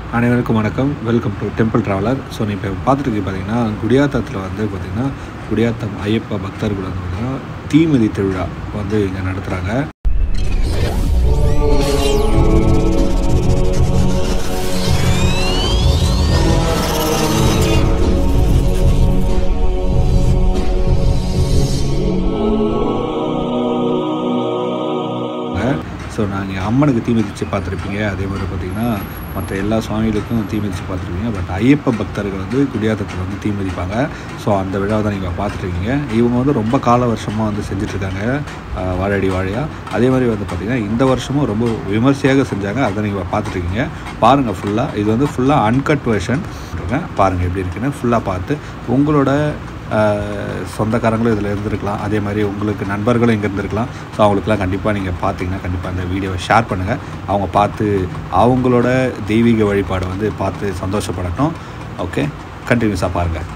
அனைவருக்கும் வணக்கம். Welcome to temple traveller. So நீ இப்போ பார்த்துட்டு பார்த்தீங்கன்னா குடியாத்தத்தில் வந்து பார்த்திங்கன்னா குடியாத்தம் ஐயப்பா பக்தர்கள் வந்து பார்த்திங்கன்னா தீமிதி திருவிழா வந்து இங்கே நடத்துகிறாங்க. ஸோ நாங்கள் அம்மனுக்கு தீ மிதித்து பார்த்துருப்பீங்க, அதே மாதிரி பார்த்திங்கன்னா மற்ற எல்லா சுவாமிகளுக்கும் தீ மிதித்து பார்த்துருப்பீங்க. பட் ஐயப்ப பக்தர்கள் வந்து குடியாத்தத்தில் வந்து தீ மிதிப்பாங்க. ஸோ அந்த விழாவை தான் நீங்கள் பார்த்துட்ருக்கீங்க. இவங்க வந்து ரொம்ப கால வருஷமாக வந்து செஞ்சிட்ருக்காங்க, வாழடி வாழையாக. அதே மாதிரி வந்து பார்த்திங்கன்னா இந்த வருஷமும் ரொம்ப விமர்சையாக செஞ்சாங்க. அதை நீங்கள் பார்த்துட்ருக்கீங்க. பாருங்கள் ஃபுல்லாக. இது வந்து ஃபுல்லாக அன்கட் வெர்ஷன் பாருங்கள் எப்படி இருக்குன்னு ஃபுல்லாக பார்த்து உங்களோட சொந்தக்காரங்களும் இதில் இருந்திருக்கலாம், அதே மாதிரி உங்களுக்கு நண்பர்களும் இங்கே இருந்திருக்கலாம். ஸோ அவங்களுக்குலாம் கண்டிப்பாக நீங்கள் பார்த்தீங்கன்னா கண்டிப்பாக அந்த வீடியோவை ஷேர் பண்ணுங்கள். அவங்க பார்த்து அவங்களோட தெய்வீக வழிபாடை வந்து பார்த்து சந்தோஷப்படட்டும். ஓகே, கண்டினியூஸாக பாருங்கள்.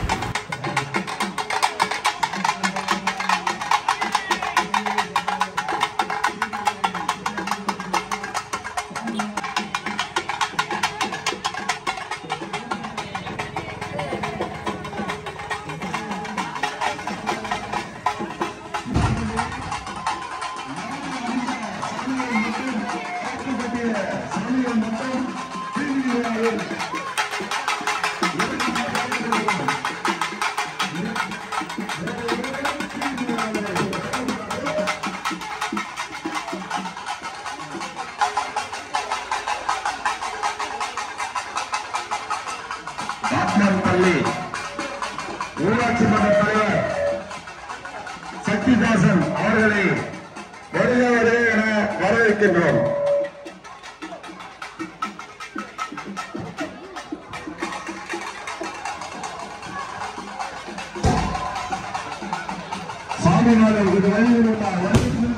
பள்ளி ஊராட்சி மன்ற தலைவர் சக்திதாசன் அவர்களை வருகிறவரே என வரவேற்கின்றோம். சாமிநாதன் இது வழியில்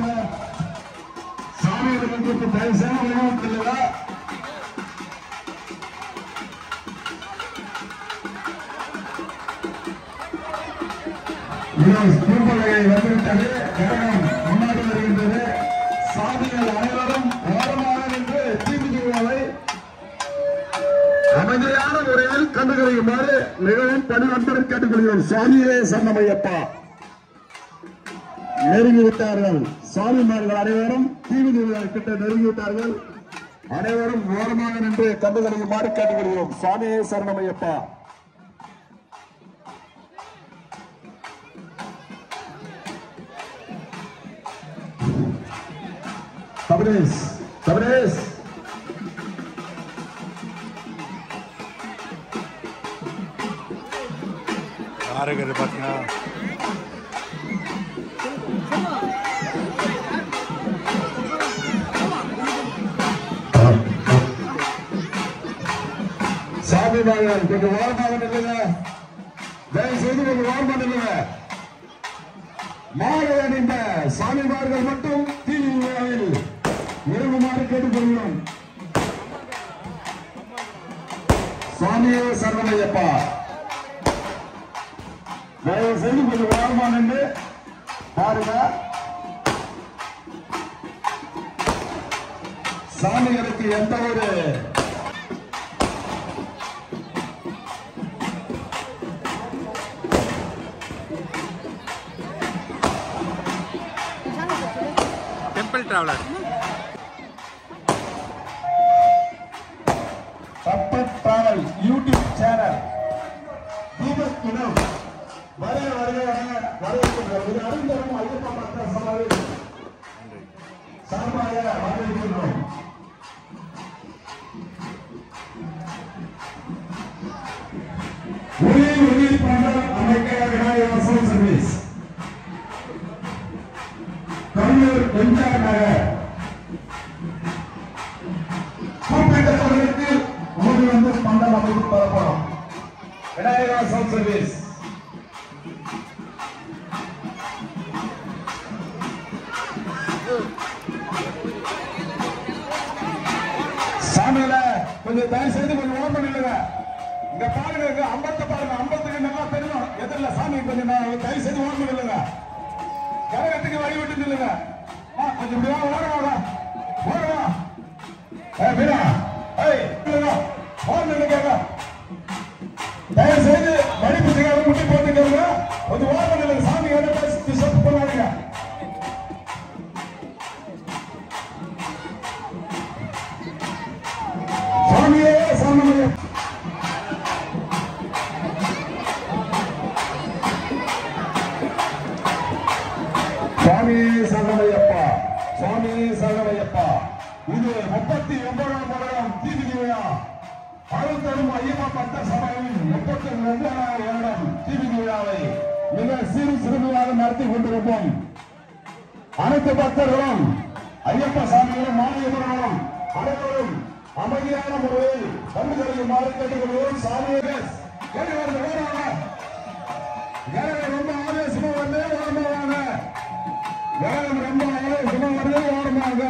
சாமிகளுக்கு பரிசான வழிவகுத்துள்ளதா பூம்பலையை வந்துவிட்டது. கழகம் முன்னாடி வருகின்றது. சாமிகள் அனைவரும் ஓரமாக நின்று தீமிதிகளை அமைதியான முறையில் கண்டுகளிக்குமாறு மிகவும் பணிவன்புடன் கேட்டுக்கொள்கிறோம். சுவாமியே சரணமையப்பா. நெருங்கிவிட்டார்கள். சுவாமிமார்கள் அனைவரும் தீமிதிகள் கிட்ட நெருங்கிவிட்டார்கள். அனைவரும் ஓரமாக நின்று கண்டுகளிக்குமாறு கேட்டுக்கொள்கிறோம். சுவாமியே சரணமையப்பா. Tabres. யாருங்கிறது பார்த்தீங்கன்னா சாமிமார்கள் கொஞ்சம் ஓரமாக நில்லுங்க. தயவு செய்து கொஞ்சம் ஓரமாக நில்லுங்க. மாலை அணிந்த சாமிமார்கள் மட்டும் தீவிரவில் இறங்குமாறு கேட்டுக்கொள்கிறோம். சுவாமியே சரணமையப்பா. தயவு செய்து கொஞ்சம் ஓரமா நின்று பாருங்க. சாமிகளுக்கு எந்த ஒரு temple traveller travel YouTube channel Deepak இனம் வரவேற்கின்றோம். இது அறிந்தரும் ஐயப்பா பக்தர் சபையில் சார்பாக வரவேற்கின்றோம். ஒளி பண்டல் அமைக்க விநாயகர் சோல் சர்வீஸ் கண்ணூர் எம்ஜிஆர் நகர் கூப்பிட்ட பகுதிக்கு ஓடி வந்து பண்டல் அமைத்து தரப்படும். விநாயகர் சோல் சர்வீஸ் சாமியில கொஞ்சம் தயவு செய்து கொஞ்சம் ஓப்பன் இல்லைங்க. இங்க பாருங்க, அம்பத்தை பாருங்க, அம்பத்துக்கு நல்லா தெரியும் எதிரில் சாமி. கொஞ்சம் தயவு செய்து ஓப்பன் இல்லைங்க. கரகத்துக்கு வழி விட்டு இல்லைங்க. கொஞ்சம் ஓரமா ஓரமா. வீரா, சுவாமியே சரணமையப்பா. சுவாமியே சரணமையப்பா. சுவாமியே சரணமையப்பா. இது 39ஆம் வருடம் தீமிதி விழா. அழுத்தரும் ஐயப்பா பக்த சபையின் 32வது வருடம் தீமிதி விழாவை மிக சிறு சிறுமியாக நடத்தி கொண்டிருப்போம். அனைத்து பக்தர்களும் ஐயப்ப சாமிகளும் மாநிலங்களும் அனைவரும் அமைதியான முறையில் கண்டுகளிக்குமாறு கேட்டுக்கொள்வோம். சாமியை ரொம்ப ஆவேசமா வந்து ஓரமாவாங்க. ரொம்ப ஆவேசமா வந்து ஓரமாங்க.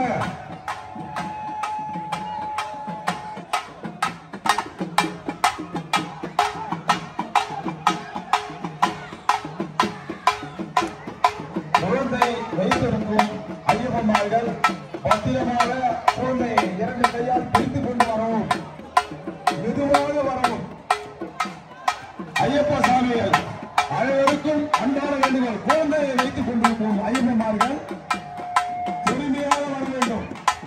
குழந்தை வைத்திருக்கும் ஐயப்பன்மார்கள் பத்திரமாக குழந்தை 2 கையால் பிடித்துக் கொண்டு வரவும், மெதுவாக வரவும். ஐயப்ப சாமிகள் அனைவருக்கும் அன்பான வேண்டுகள். குழந்தையை வைத்துக் கொண்டிருக்கும் ஐயப்பன்மார்கள் பொறுமையாக வர வேண்டும்.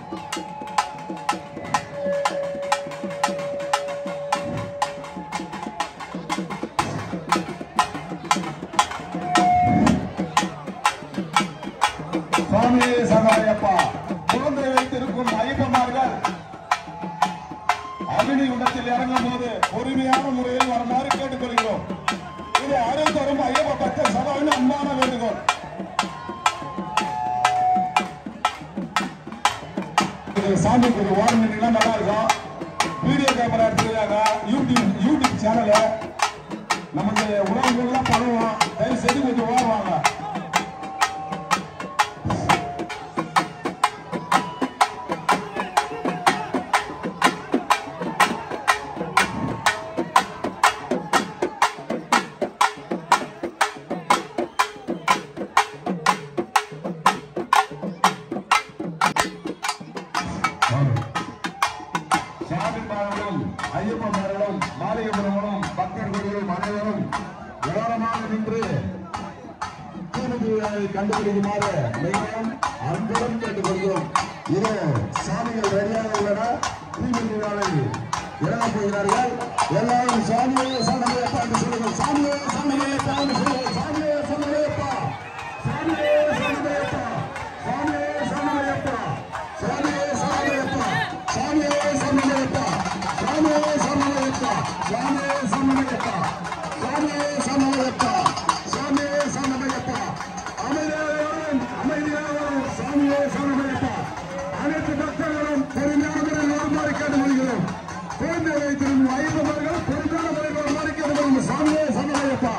சுவாமியே சரணமையப்பா. குழந்தை வைத்திருக்கும் ஐயப்பன்மார்கள் அக்னி குண்டத்தில் இறங்கும் போது பொறுமையான முறையில் வருமாறு கேட்டுக்கொள்கிறோம். இது அருள்தரும் ஐயப்ப பக்த சபையின் அன்பான வேண்டுகோள். சாமிக்கு ஒரு வாரம் நின்னா நல்லா இருக்கும். வீடியோ கேமரா எடுத்துருக்காங்க. யூடியூப் சேனல நமக்கு உணவுகள்லாம் பண்ணுவோம். தயவு செய்து கொஞ்சம் ஓடுவாங்க. சாமிமார்களும் ஐயப்பன்மார்களும் மாளிகைபுரங்களும் பக்தர்களும் அனைவரும் ஓரமாக நின்று தீமிதி விழாவை கண்டுபிடிக்குமாறு மிகவும் அன்புடன் கேட்டுக்கொள்கிறோம். இது சாமிகள் ரெடியாக உள்ளன. தீமிதி விழாவை இறங்கப் போகிறார்கள். எல்லாரும் சாமியே சரணமையப்பா என்று சொல்லுங்கள். சாமியே சரணமையப்பா என்று சொல்லுங்கள். சாமியே சரணமையப்பா. சாமியே சரணமையப்பா. சாமியே சரணமையப்பா. சாமியே சரணமையப்பா. சாமியே சரணமையப்பா. சாமியே சரணமையப்பா. சாமியே சரணமையப்பா. சாமியே சரணமையப்பா. சாமியே சரணமையப்பா. அமைதியாகவும் சாமியே சரணமையப்பா. அனைத்து பக்தர்களும் பொறுமையான முறையில் வருமாறு கேட்டுக்கொள்கிறோம். குழந்தை வைத்திருக்கும் ஐயப்பன்மார்கள் பொறுமையான முறையில் வருமாறு கேட்டுக்கொள்கிறோம். சாமியே சரணமையப்பா.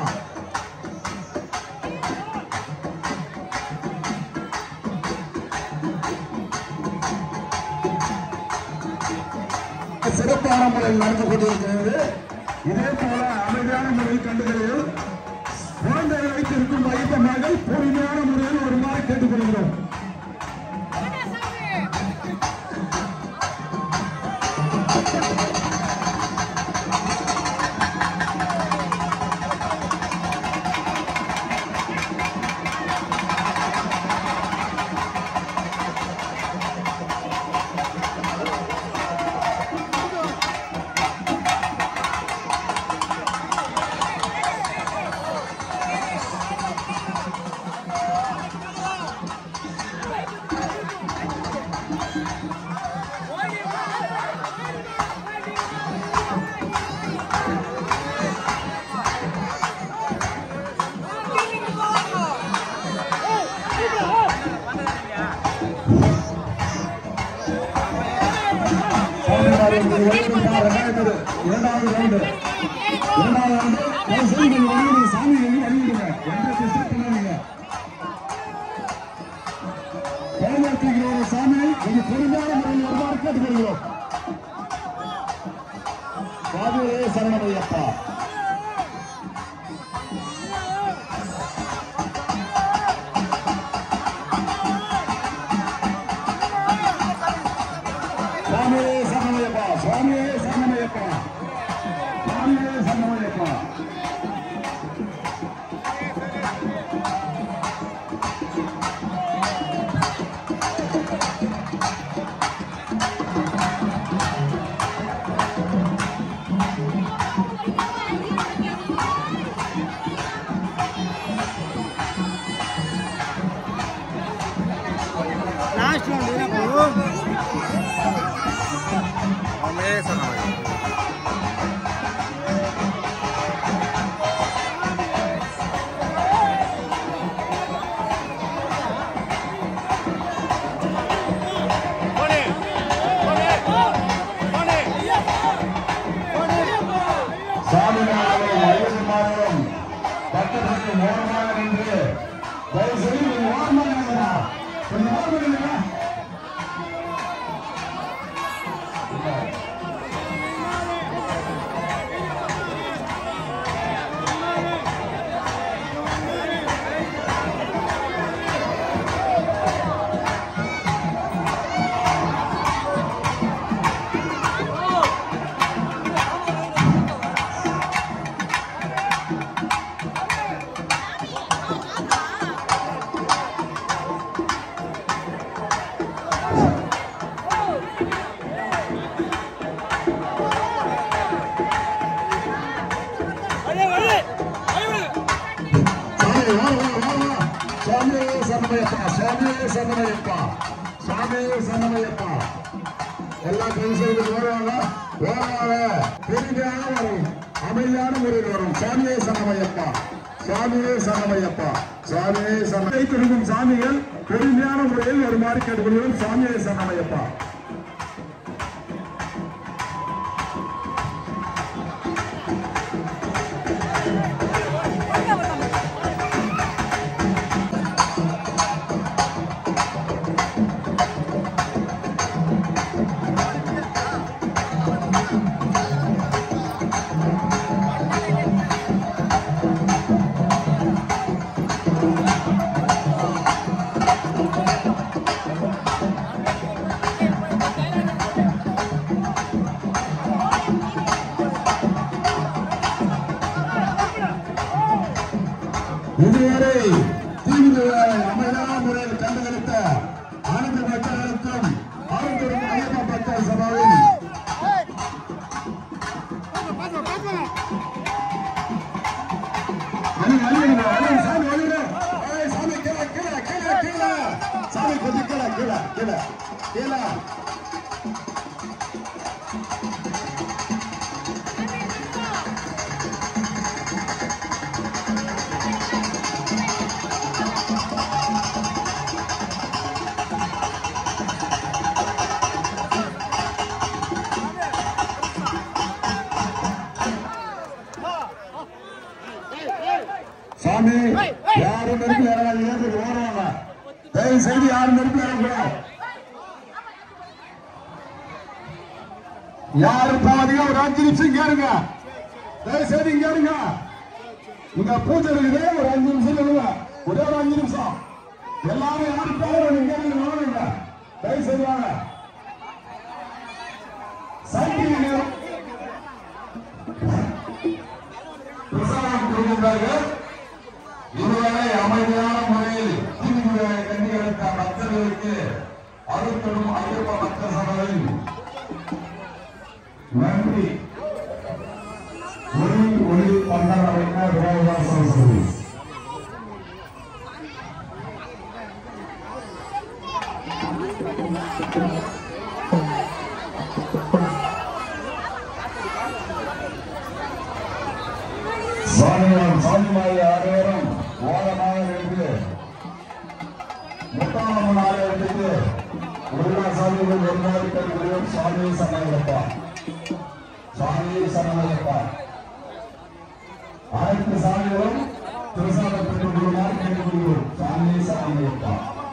சிறப்பான முறையில் நடந்து கொண்டிருக்கிறது. இதே போல அமைதியான முறையில் கண்டுகளில் குழந்தைகளை வைத்திருக்கும் ஐயப்பன்மார்கள் பொறுமையான முறையில் வருமாறு கேட்டுக்கொள்கிறோம். இரண்டாவது ரவுண்டு சாமி வெளியிடுங்க. எந்த டிஸ்டர்ப் பண்ணாதீங்க. பயன்படுத்துகிற சாமி கொஞ்சம் பொறுமையான முறையில் வருமாறு கேட்டுக்கொள்கிறோம். சாமியே சரணமையப்பா. சாமியே சரணமையப்பா. சாமியே சரணமையப்பா. சாமியே சரணமையப்பா. அமைதியான முறையில் வரும் சாமியே சரணமையப்பா, சாமியே சரணமையப்பா, சாமியே சரணை திரும்பும் சாமிகள் பெருமையான முறையில் வருமாறு கேட்டுக்கொள்வோம். சாமியே சரணமையப்பா. இதுவரை அமைதியான முறையில் கண்டுகளித்த அனைத்து மக்களுக்கும் ஆழ்ந்தோறும் ஐயப்ப பக்தர் சபாவின் சாமி கீழே கீழே கீழே கீழே சாமி கொஞ்சம் கீழே கீழே கீழே கீழே சாமி யாரும் நெருப்பு ஏறாது ஓடுவாங்க. தயவு செய்து யாரும் நெருப்பு ஏறக்கூடாது. யாரு போவாதீங்க, ஒரு 5 நிமிஷம் கேளுங்க. தயவு செய்து இங்க இருங்க. இங்க பூஜை இருக்குது, ஒரு 5 நிமிஷம் இருங்க. ஒரே ஒரு 5 நிமிஷம். எல்லாரும் யாரும் போவாங்க, இங்க வாங்க. தயவு செய்து வாங்க. சைக்கிள் பிரசாதம் கொடுக்கின்றார்கள். இதுவரை அமைதியான முறையில் தீவிர கண்டிகளுக்கு பக்தர்களுக்கு அருத்தரும் ஐயப்ப பக்த சபையில் நன்றி. ஒளி பந்தர் அமைக்க விரோதாசம் சர்வீஸ் சாமிமாரி ஆரோரம் ஓரமாக இருந்து முத்தாம் நாளத்துக்கு எல்லா சாமிகளும் வருமாறு கருவியும் சாமியை சரணமையப்பா, சாமியை சரணமையப்பா. அனைத்து சாமிகளும் பிரசாதம் பெற்றுக் கொள்ளுமாறு கேட்டுக்கொள்வோம். சாமியை சரணமையப்பா.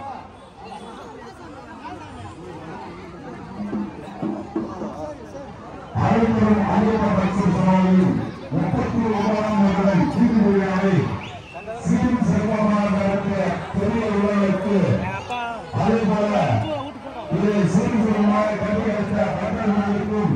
அனைவரும் ஐயப்ப பக்தர் சபாவில் 39ஆம் வருடம் கீழ் விழாவை சீரும் சிறப்பாக நடத்திய பெரிய உள்ளவர்களுக்கு அதே போல இதை சீரும் சிறப்பாக கண்டுகளித்த பக்தர்களுக்கும்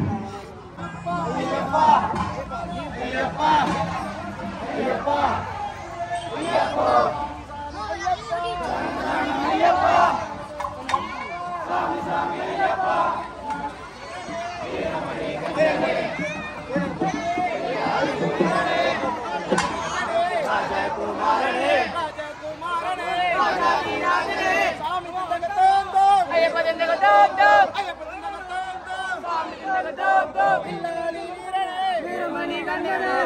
Ayah pada வீரமணி கண்டனே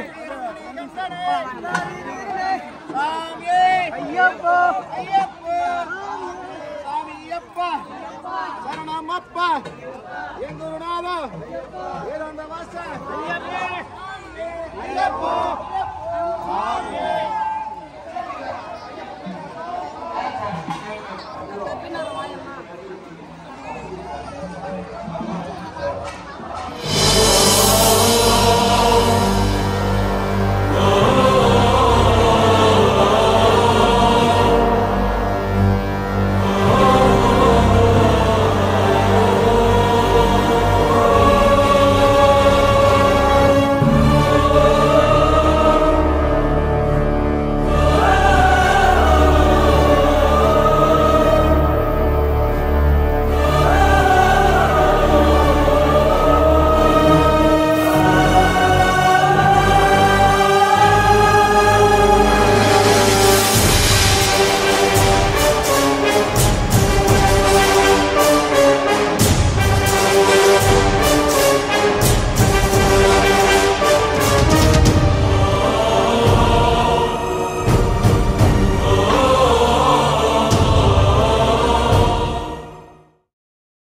சாமி ஐயப்பா ஐயப்பா சாமி ஐயப்பா சரணமப்பா எங்குருநாதா